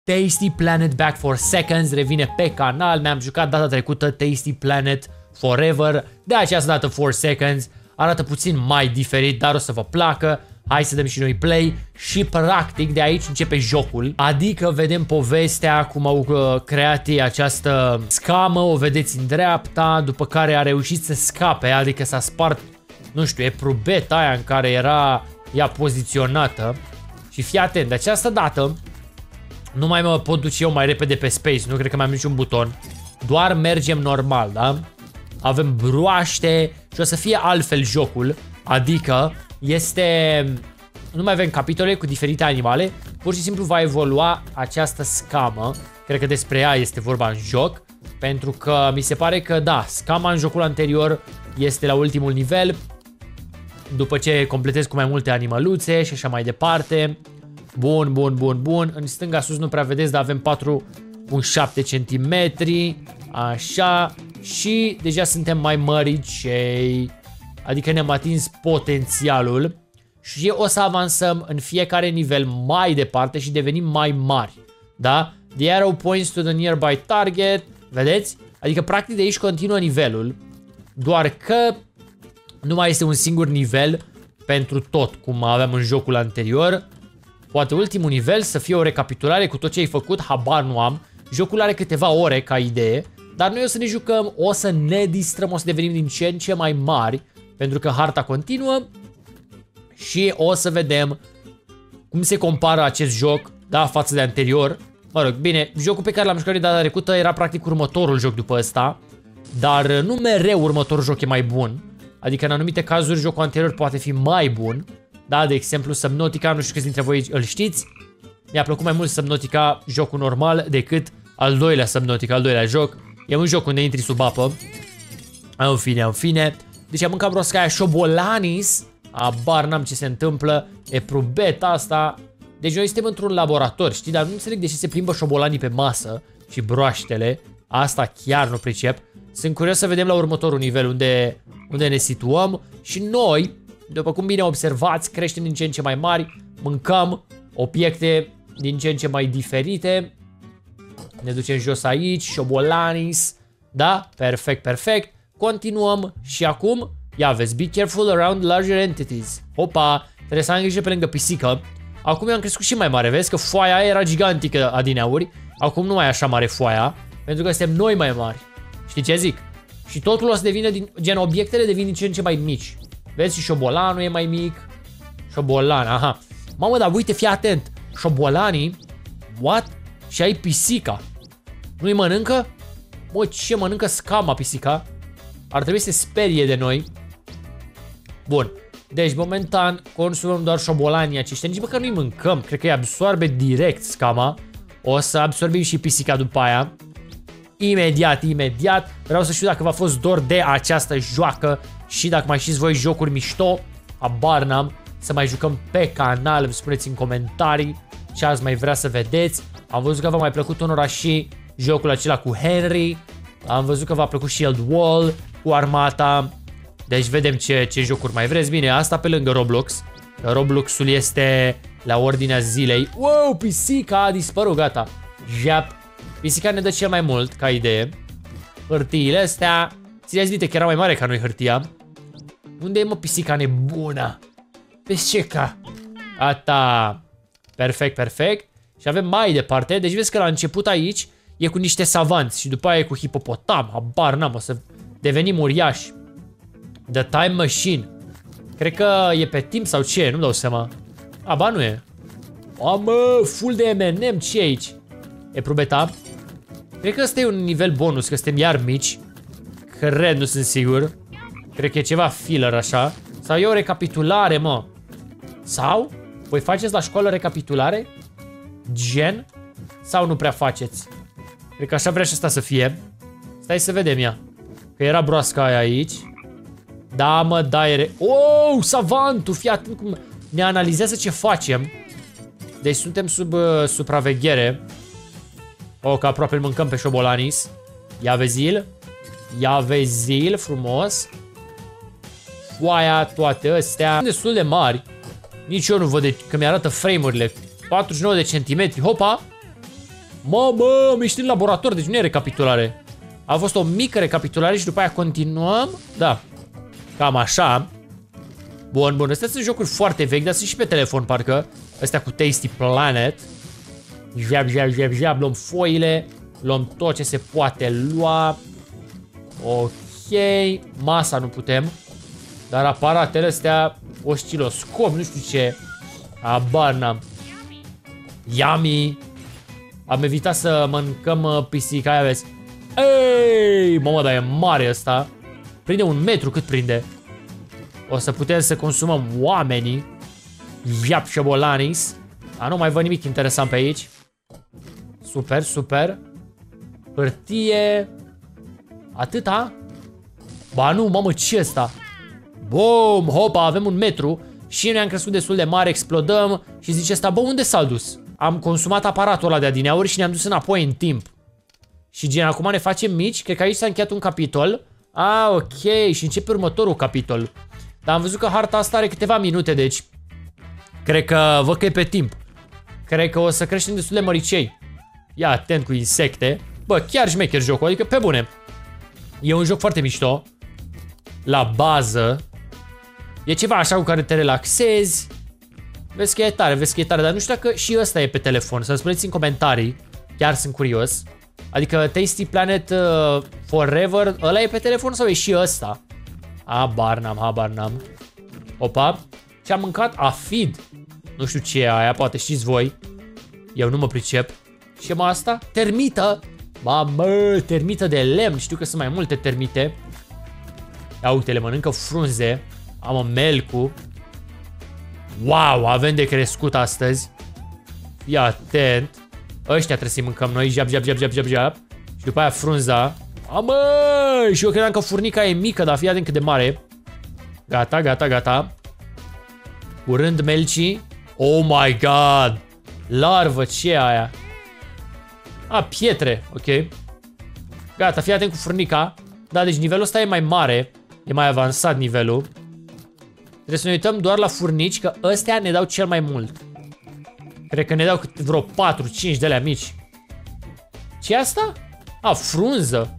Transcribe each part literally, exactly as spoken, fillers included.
Tasty Planet Back for Seconds revine pe canal. Mi-am jucat data trecută Tasty Planet Forever. De această dată four seconds. Arată puțin mai diferit, dar o să vă placă. Hai să dăm și noi play și practic de aici începe jocul. Adică vedem povestea cum au uh, creat ei această scamă, o vedeți în dreapta, după care a reușit să scape, adică s-a spart, nu știu, eprubeta aia în care era ea poziționată. Și fii atent, de această dată nu mai mă pot duce eu mai repede pe space, nu cred că mai am niciun buton. Doar mergem normal, da? Avem broaște și o să fie altfel jocul, adică este... Nu mai avem capitole cu diferite animale, pur și simplu va evolua această scamă. Cred că despre ea este vorba în joc, pentru că mi se pare că, da, scama în jocul anterior este la ultimul nivel, după ce completez cu mai multe animăluțe și așa mai departe. Bun, bun, bun, bun. În stânga sus nu prea vedeți, dar avem patru virgulă șapte centimetri, așa, și deja suntem mai măricei. Adică ne-am atins potențialul și o să avansăm în fiecare nivel mai departe și devenim mai mari, da? The arrow points to the nearby target, vedeți? Adică practic de aici continuă nivelul, doar că nu mai este un singur nivel pentru tot, cum aveam în jocul anterior. Poate ultimul nivel să fie o recapitulare cu tot ce ai făcut, habar nu am. Jocul are câteva ore ca idee, dar noi o să ne jucăm, o să ne distrăm, o să devenim din ce în ce mai mari, pentru că harta continuă și o să vedem cum se compară acest joc, da, față de anterior. Mă rog, bine, jocul pe care l-am jucat de data trecută era practic următorul joc după ăsta, dar nu mereu următorul joc e mai bun. Adică în anumite cazuri jocul anterior poate fi mai bun. Da, de exemplu Subnautica, nu știu câți dintre voi îl știți. Mi-a plăcut mai mult Subnautica, jocul normal, decât al doilea Subnautica, al doilea joc. E un joc unde intri sub apă. În fine, în fine. Deci am mâncat brosca aia Șobolanis. Abar n-am ce se întâmplă. Eprubeta asta. Deci noi suntem într-un laborator, știi? Dar nu înțeleg de ce se plimbă șobolanii pe masă și broaștele. Asta chiar nu pricep. Sunt curios să vedem la următorul nivel unde, unde ne situăm. Și noi, după cum bine observați, creștem din ce în ce mai mari. Mâncăm obiecte din ce în ce mai diferite. Ne ducem jos aici, Șobolanis. Da? Perfect, perfect. Continuăm și acum, ia vezi, be careful around larger entities. Opa, trebuie să am grijă pe lângă pisică. Acum eu am crescut și mai mare, vezi că foaia aia era gigantică adineauri. Acum nu mai e așa mare foaia, pentru că suntem noi mai mari. Știi ce zic? Și totul o să devină, din, gen obiectele devin din ce în ce mai mici. Vezi, și șobolanul e mai mic. Șobolan, aha. Mamă, dar uite, fii atent. Șobolanii, what? Și ai pisica. Nu-i mănâncă? Mă, ce mănâncă scama pisica? Ar trebui să se sperie de noi. Bun. Deci, momentan, consumăm doar șobolanii aceștia. Nici măcar nu-i mâncăm. Cred că îi absorbe direct scama. O să absorbim și pisica după aia. Imediat, imediat. Vreau să știu dacă v-a fost dor de această joacă și dacă mai știți voi jocuri mișto. Habar n-am. Să mai jucăm pe canal. Îmi spuneți în comentarii ce ați mai vrea să vedeți. Am văzut că v-a mai plăcut unora și jocul acela cu Henry. Am văzut că v-a plăcut Shield Wall cu armata. Deci vedem ce, ce jocuri mai vreți. Bine, asta pe lângă Roblox. Robloxul este la ordinea zilei. Wow, pisica a dispărut, gata. Jap. Pisica ne dă cel mai mult, ca idee. Hârtiile astea. Țineți minte că era mai mare ca noi hârtia. Unde e, mă, pisica nebună? Pisica. Gata. Perfect, perfect. Și avem mai departe. Deci vezi că la început aici e cu niște savanți și după aia e cu hipopotam. Habar n-am, o să devenim uriași. The Time Machine. Cred că e pe timp sau ce, nu-mi dau seama. A, ba, nu e. Mamă, full de M and M, ce e aici? Eprubeta. Cred că ăsta e un nivel bonus, că suntem iar mici. Cred, nu sunt sigur. Cred că e ceva filler așa. Sau e o recapitulare, mă. Sau? Voi faceți la școală recapitulare? Gen? Sau nu prea faceți? Cred că așa vrea și asta să fie. Stai să vedem ea. Că era broasca aia aici. Da, mă, da, e... Oh, savantul, fii atent cum ne analizează ce facem. Deci suntem sub uh, supraveghere. Oh, că aproape îl mâncăm pe Șobolanis. Ia vezi-l. Ia vezi-l, frumos. Foaia, toate astea. Sunt destul de mari. Nici eu nu văd de... că mi-arată frame-urile. patruzeci și nouă de centimetri. Hopa! Mamă, mi ești în laborator, deci nu e recapitulare. A fost o mică recapitulare și după aia continuăm. Da, cam așa. Bun, bun, astea sunt jocuri foarte vechi, dar sunt și pe telefon, parcă. Astea cu Tasty Planet. Jab, jab, jab, jab, luăm foile. Luăm tot ce se poate lua. Ok, masa nu putem. Dar aparatele astea, osciloscop, nu știu ce. Abar n-am. Yummy. Am evitat să mâncăm uh, pisica aia, vezi. Ei, mamă, dar e mare ăsta. Prinde un metru, cât prinde? O să putem să consumăm oamenii. Viap șebolanis. A, nu mai văd nimic interesant pe aici. Super, super. Hârtie. Atâta? Ba nu, mamă, ce ăsta? Bum, hopa, avem un metru. Și ne-am crescut destul de mare, explodăm. Și zice asta, bă, unde s-a dus? Am consumat aparatul ăla de adineauri și ne-am dus înapoi în timp. Și gen, acum ne facem mici. Cred că aici s-a încheiat un capitol. Ah, ok, și începe următorul capitol. Dar am văzut că harta asta are câteva minute, deci cred că văd că e pe timp. Cred că o să creștem destul de măricei. Ia atent cu insecte. Bă, chiar șmecher jocul, adică pe bune. E un joc foarte mișto. La bază. E ceva așa cu care te relaxezi. Vezi că e tare, vezi că e tare. Dar nu știu dacă și ăsta e pe telefon. Să-mi spuneți în comentarii. Chiar sunt curios. Adică Tasty Planet uh, Forever, ăla e pe telefon sau e și ăsta? Habar n-am, habar n-am. Opa. Ce-am mâncat? Afid. Nu știu ce e aia, poate știți voi. Eu nu mă pricep. Ce mă asta? Termită. Mamă, termită de lemn. Știu că sunt mai multe termite. Ia uite, le mănâncă frunze. Am melcu. Wow, avem de crescut astăzi. Fii atent. Ăștia trebuie să-i mâncăm noi. Jab, jab, jab, jab, jab, jab. Și după aia frunza. Amă! Și eu credeam că furnica e mică, dar fii atent cât de mare. Gata, gata, gata. Curând melcii. Oh my god! Larvă, ce e aia? A, pietre, ok. Gata, fii atent cu furnica. Da, deci nivelul ăsta e mai mare. E mai avansat nivelul. Trebuie să ne uităm doar la furnici, că ăstea ne dau cel mai mult. Cred că ne dau câte vreo patru cinci de alea mici. Ce asta? A, frunză.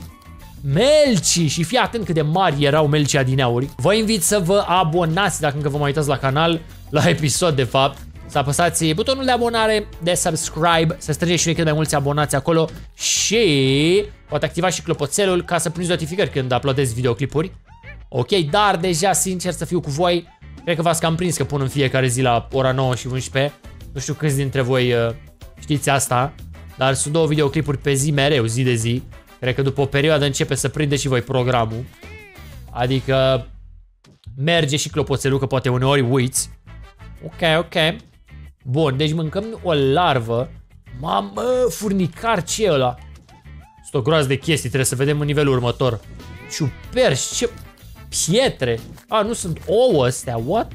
Melci. Și fii atent cât de mari erau melcii adineauri. Vă invit să vă abonați dacă încă vă mai uitați la canal, la episod de fapt. Să apăsați butonul de abonare, de subscribe, să strângeți și noi cât mai mulți abonați acolo. Și poate activa și clopoțelul ca să prinzi notificări când uploadez videoclipuri. Ok, dar deja, sincer să fiu cu voi, cred că v-ați cam prins că pun în fiecare zi la ora nouă și unsprezece. Nu știu câți dintre voi uh, știți asta, dar sunt două videoclipuri pe zi mereu, zi de zi. Cred că după o perioadă începe să prinde și voi programul. Adică merge și clopoțelul, că poate uneori uiți. Ok, ok. Bun, deci mâncăm o larvă. Mamă, furnicar, ce e ăla? Sunt o groază de chestii, trebuie să vedem în nivelul următor. Ciuperci, ce... Pietre. A, nu sunt ouă astea, what?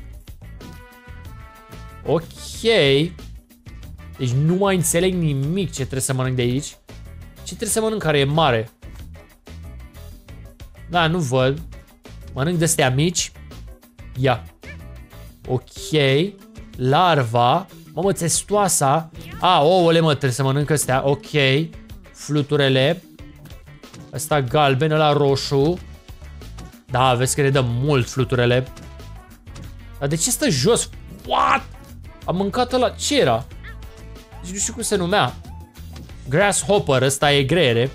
Ok. Deci nu mai înțeleg nimic ce trebuie să mănânc de aici. Ce trebuie să mănânc care e mare? Da, nu văd. Mănânc de-astea mici. Ia. Ok. Larva. Mamă, testoasa. A, ouăle, mă, trebuie să mănânc astea. Ok. Fluturele. Asta galben, ăla roșu. Da, vezi că ne dă mult fluturele. Dar de ce stă jos? What? Am mâncat ăla. Ce era? Deci nu știu cum se numea. Grasshopper, ăsta e grere.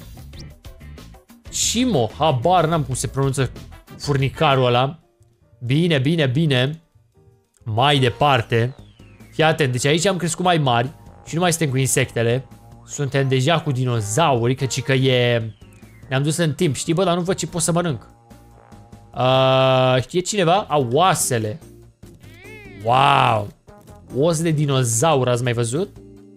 Chimo, habar n-am cum se pronunță furnicarul ăla. Bine, bine, bine. Mai departe. Fii atent, deci aici am crescut mai mari. Și nu mai suntem cu insectele. Suntem deja cu dinozauri, căci că e... Ne-am dus în timp, știi, bă, dar nu văd ce pot să mănânc. Uh, știe cineva? A, oasele. Wow. Os de dinozaur, ați mai văzut?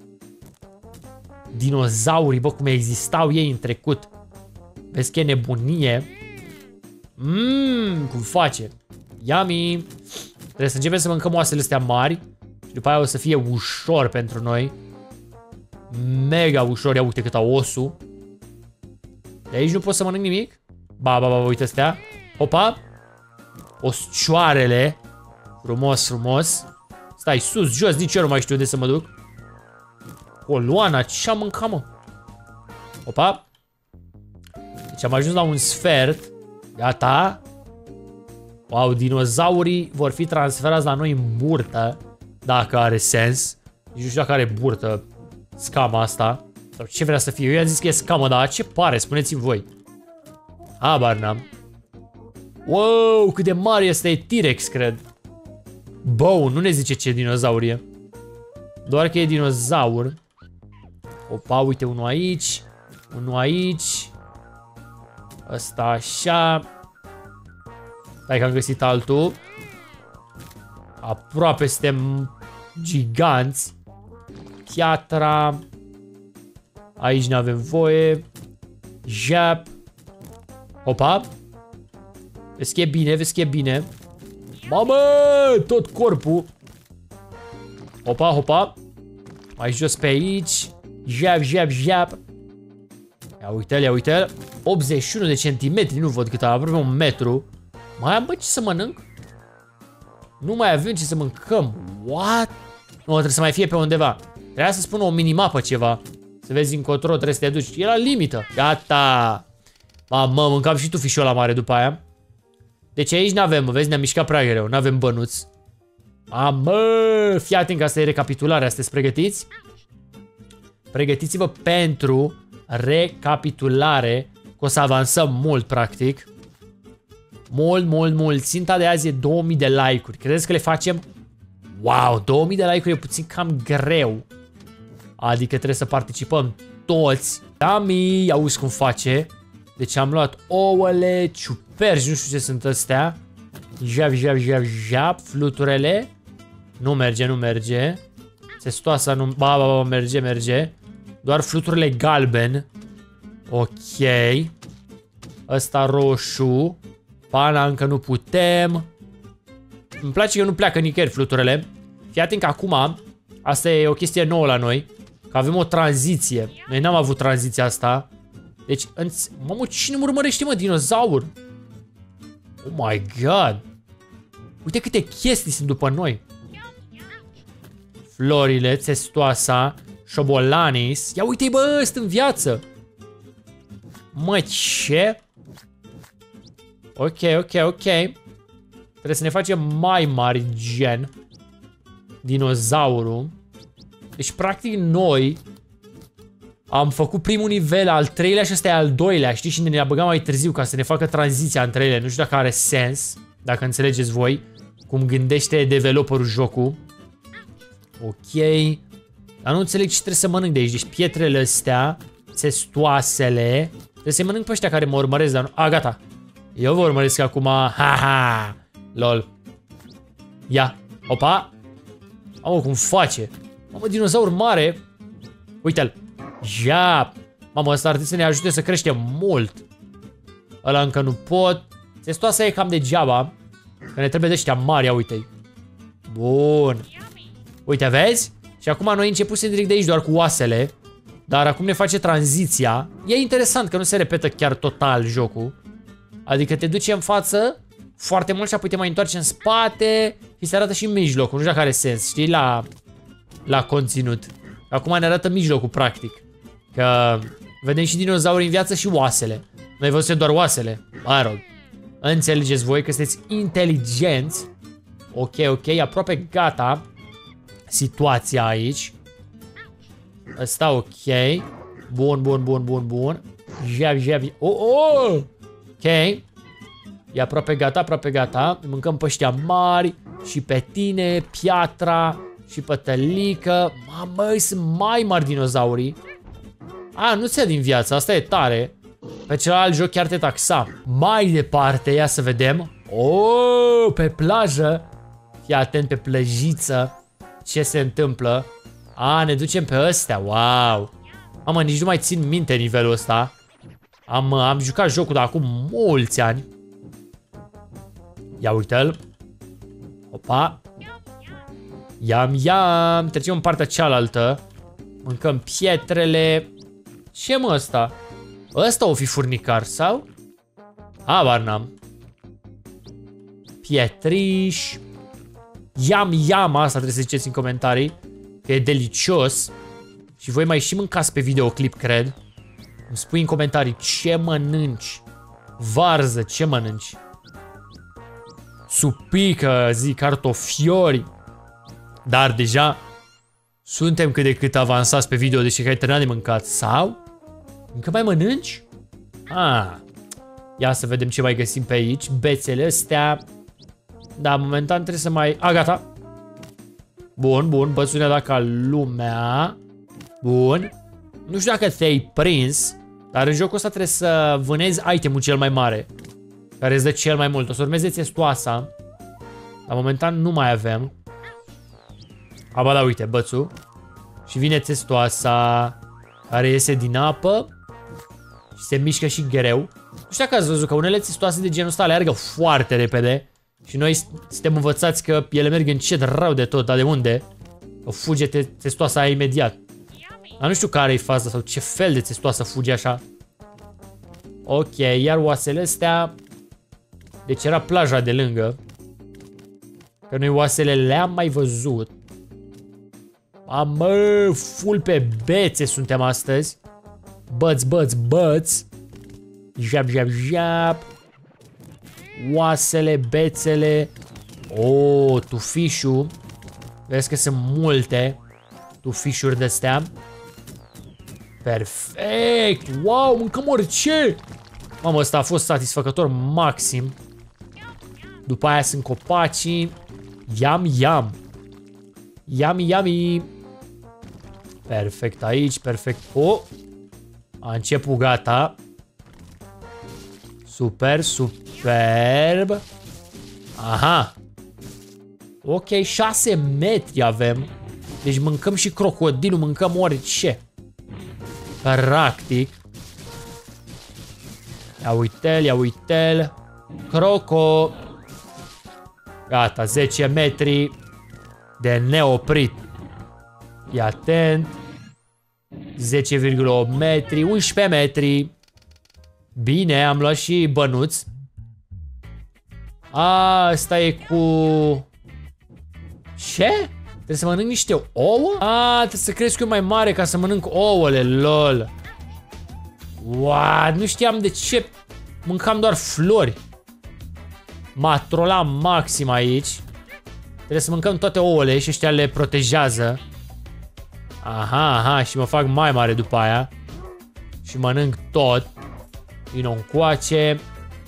Dinozaurii, bă, cum existau ei în trecut. Vezi că e nebunie. Mmm, cum face? Yummy. Trebuie să începem să mâncăm oasele astea mari. Și după aia o să fie ușor pentru noi. Mega ușor, ia uite cât au osul. De aici nu pot să mănânc nimic? Ba, ba, ba, uite astea. Opa. Oscioarele. Frumos, frumos. Stai, sus, jos, nici eu nu mai știu unde să mă duc. Poloana, ce am mâncat, mă? Opa. Deci am ajuns la un sfert. Gata. Wow, dinozaurii vor fi transferați la noi în burtă. Dacă are sens. Nici nu știu dacă are burtă scama asta. Sau ce vrea să fie. Eu i-am zis că e scamă, dar ce pare? Spuneți-mi voi. Habar n-am. Wow, cât de mare este, e T-Rex, cred. Bone, nu ne zice ce dinozaur e. Doar că e dinozaur. Opa, uite unul aici. Unul aici. Ăsta așa. Stai că am găsit altul. Aproape suntem giganți. Piatra. Aici nu avem voie. Jap. Opa. Vezi că e bine, vezi că e bine. Mamă, tot corpul. Opa, opa. Mai jos pe aici. Jap, jap, jap. Ia uite-l, ia uite-l. optzeci și unu de centimetri, nu văd cât am, aproape un metru. Mai am, bă, ce să mănânc? Nu mai avem ce să mâncăm. What? Nu, trebuie să mai fie pe undeva. Trebuia să spun o minimapă ceva. Să vezi încotro, trebuie să te duci. E la limită. Gata. Mamă, mâncam și tu fișola mare după aia. Deci aici n-avem, vezi, ne-am mișcat prea greu. N-avem bănuți. Mamă, fii atent că asta e recapitularea. Sunteți pregătiți? Pregătiți-vă pentru recapitulare. Că o să avansăm mult, practic. Mult, mult, mult. Ținta de azi e două mii de like-uri. Credeți că le facem? Wow, două mii de like-uri e puțin cam greu. Adică trebuie să participăm toți. Dami, auzi cum face. Deci am luat ouăle, ciuperci, nu știu ce sunt astea. Jap, jap, jap, jap, fluturele. Nu merge, nu merge. Testoasa nu... Ba, ba, ba, merge, merge. Doar fluturile galben. Ok. Ăsta roșu. Pana încă nu putem. Îmi place că nu pleacă nicăieri fluturele. Fii atent că acum, asta e o chestie nouă la noi. Că avem o tranziție. Noi n-am avut tranziția asta. Deci, mamă, cine mă urmărește, mă, dinozaur? Oh my god. Uite câte chestii sunt după noi. Florile, testoasa, șobolanis. Ia uite-i, bă, sunt în viață. Mă, ce? Ok, ok, ok. Trebuie să ne facem mai mari, gen dinozaurul. Deci, practic, noi am făcut primul nivel, al treilea și ăsta e al doilea, știi? Și ne-a băgat mai târziu ca să ne facă tranziția între ele. Nu știu dacă are sens, dacă înțelegeți voi cum gândește developerul jocul. Ok. Dar nu înțeleg ce trebuie să mănânc de aici. Deci pietrele astea, testoasele. Trebuie să-i mănânc pe ăștia care mă urmăresc, dar nu... A, gata. Eu vă urmăresc acum. Ha-ha. Lol. Ia. Opa. Mamă, cum face. Mamă, dinozaur mare. Uite-l. Jap. Mamă, ăsta ar trebui să ne ajute să creștem mult. Ăla încă nu pot. Testoasa e cam degeaba. Că ne trebuie de ăștia mari, ia uite-i. Bun. Uite, vezi? Și acum noi începusem direct de aici doar cu oasele. Dar acum ne face tranziția. E interesant că nu se repetă chiar total jocul. Adică te duce în față foarte mult și apoi te mai întoarce în spate și se arată și în mijlocul. Nu știu dacă are sens, știi, la, la conținut. Acum ne arată mijlocul, practic. Că vedem și dinozaurii în viață și oasele. Noi văzusem doar oasele. Mă rog. Înțelegeți voi că sunteți inteligenți. Ok, ok, aproape gata situația aici. Asta ok. Bun, bun, bun, bun, bun. Jab, jab. Oh, oh! Ok. E aproape gata, aproape gata. Mâncăm pe ăștia mari. Și pe tine, piatra. Și pătălică. Mamă, sunt mai mari dinozaurii. A, nu ți-a din viață, asta e tare. Pe celălalt joc chiar te taxa. Mai departe, ia să vedem. Oh, pe plajă. Fii atent pe plăjiță. Ce se întâmplă? A, ne ducem pe ăstea, wow. Mamă, nici nu mai țin minte nivelul ăsta. Am, am jucat jocul de acum mulți ani. Ia uite-l. Opa. Iam, iam. Trecem în partea cealaltă. Mâncăm pietrele. Ce mă ăsta? Ăsta o fi furnicar sau? Habar n-am. Pietriș. Iam, iam. Asta trebuie să ziceți în comentarii. Că e delicios. Și voi mai și mâncați pe videoclip, cred. Îmi spui în comentarii ce mănânci. Varză, ce mănânci? Supică, zic, cartofiori. Dar deja suntem cât de cât avansați pe video, deși că ai terminat de mâncat. Sau? Încă mai mănânci? Ah. Ia să vedem ce mai găsim pe aici. Bețele astea. Da, momentan trebuie să mai... A, gata. Bun, bun, bățunea dacă ca lumea. Bun. Nu știu dacă te-ai prins, dar în jocul ăsta trebuie să vânezi itemul cel mai mare, care îți dă cel mai mult. O să urmeze testoasa. Dar momentan nu mai avem. Aba da, uite, bățul. Și vine testoasa, care iese din apă și se mișcă și greu. Nu știu dacă ați văzut că unele testoase de genul ăsta alergă foarte repede. Și noi suntem învățați că ele merg încet rău de tot. Dar de unde? O fuge testoasa aia imediat. Dar nu știu care e faza sau ce fel de testoasă fuge așa. Ok, iar oasele astea. Deci era plaja de lângă. Că noi oasele le-am mai văzut. Mamă, full pe bețe suntem astăzi. Băți, băți, băți. Jap, jap, jap. Oasele, bețele. Oh, tufișul. Vezi că sunt multe tufișuri de-astea. Perfect! Wow, mâncăm orice! Mamă, ăsta a fost satisfăcător maxim. După aia sunt copacii. Yum, yum. Yummy, yummy. Perfect aici, perfect. Oh! A început, gata. Super, superb. Aha. Ok, șase metri avem. Deci mâncăm și crocodilul, mâncăm orice. Practic. Ia uite-l, ia uite-l. Croco. Gata, zece metri de neoprit. Fii atent. zece virgulă opt metri, unsprezece metri. Bine, am luat și bănuț. A, asta e cu... Ce? Trebuie să mănânc niște ouă? A, trebuie să cresc eu mai mare ca să mănânc ouăle, lol. What? Nu știam de ce mâncam doar flori. M-a trolat maxim aici. Trebuie să mâncăm toate ouăle și ăștia le protejează. Aha, aha, și mă fac mai mare după aia. Și mănânc tot. Vino încoace.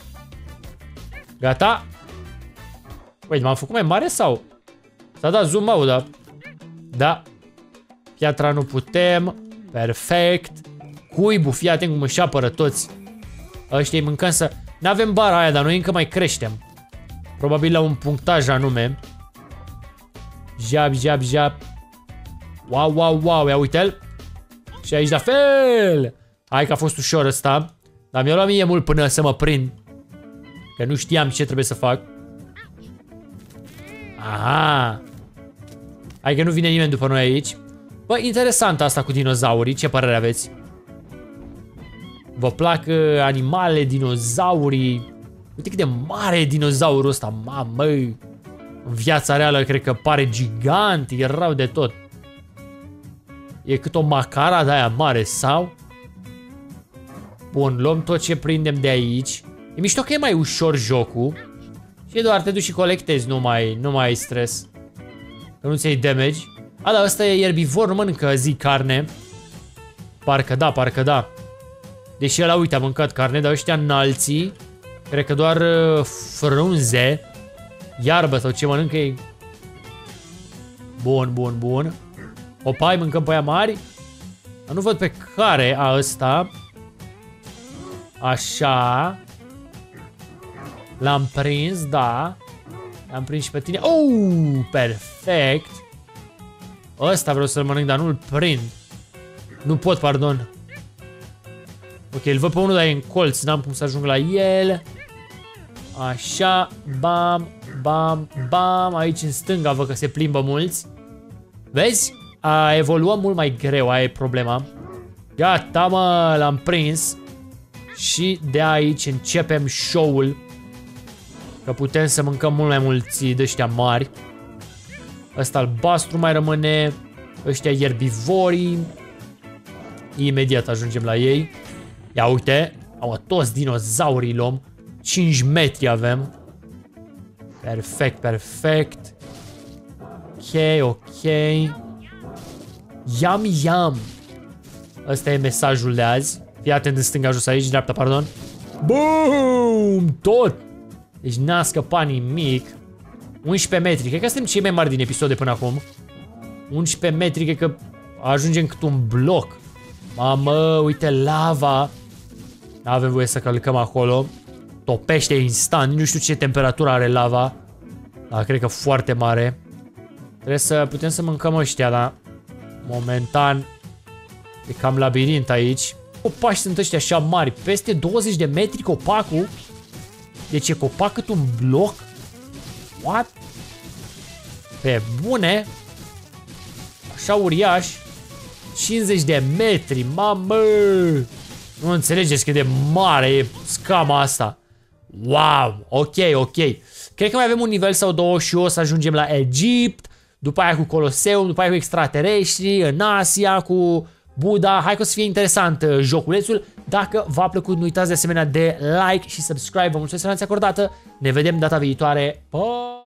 Gata. Uite, m-am făcut mai mare sau? S-a dat zoom out, da? Da. Piatra nu putem. Perfect. Cuibul, fii atent cum își apără toți. Ăștia-i mâncăm să... N-avem bara aia, dar noi încă mai creștem. Probabil la un punctaj anume. Jab, jab, jab. Wow, wow, wow, ia uite-l. Și aici la fel. Hai că a fost ușor ăsta. Dar mi-a luat mie mult până să mă prind. Că nu știam ce trebuie să fac. Aha. Hai că nu vine nimeni după noi aici. Bă, interesant asta cu dinozaurii. Ce părere aveți? Vă plac uh, animale, dinozaurii? Uite cât de mare e dinozaurul ăsta. Mamă. În viața reală cred că pare gigant. E rău de tot. E cât o macara de aia mare, sau? Bun, luăm tot ce prindem de aici. E mișto că e mai ușor jocul. Și doar te duci și colectezi, nu mai, nu mai ai stres. Că nu ți-ai damage. A, da, ăsta e erbivor, nu mănâncă zi carne. Parcă da, parcă da. Deși ăla, uite, a mâncat carne, dar ăștia înalții, cred că doar uh, frunze. Iarbă sau ce mănâncă ei. Bun, bun, bun. Opa, îi mâncăm pe aia mari. Dar nu văd pe care a ăsta. Așa. L-am prins, da. L-am prins și pe tine. Oh, perfect. Ăsta vreau să-l mănânc, dar nu-l prind. Nu pot, pardon. Ok, îl văd pe unul, dar e în colț. N-am cum să ajung la el. Așa. Bam, bam, bam. Aici în stânga văd că se plimbă mulți. Vezi? A evoluat mult mai greu, aia e problema. Gata, mă, l-am prins. Și de aici începem show-ul. Că putem să mâncăm mult mai mulți de ăștia mari. Ăsta albastru mai rămâne. Ăștia ierbivorii. Imediat ajungem la ei. Ia uite. Au toți dinozaurii luăm. cinci metri avem. Perfect, perfect. Ok, ok. Yum, yum. Ăsta e mesajul de azi. Fii atent în stânga jos aici, dreapta, pardon. Boom! Tot! Deci n-a scăpat nimic. unsprezece metri. Cred că suntem cei mai mari din episode până acum. unsprezece metri, cred că ajungem cât un bloc. Mamă, uite lava. N-avem voie să călcăm acolo. Topește instant. Nu știu ce temperatură are lava. Dar cred că foarte mare. Trebuie să putem să mâncăm ăștia, dar momentan e cam labirint aici. Copaci sunt ăștia așa mari. Peste douăzeci de metri copacul. Deci e copac cât un bloc. What? Pe bune. Așa uriaș. cincizeci de metri. Mamă. Nu înțelegeți cât de mare e scama asta. Wow. Ok, ok. Cred că mai avem un nivel sau două și o să ajungem la Egipt. După aia cu Coloseum, după aia cu extraterestri, în Asia, cu Buddha. Hai că o să fie interesant uh, joculețul. Dacă v-a plăcut, nu uitați de asemenea de like și subscribe. Vă mulțumesc pentru atenția acordată. Ne vedem data viitoare. Pa!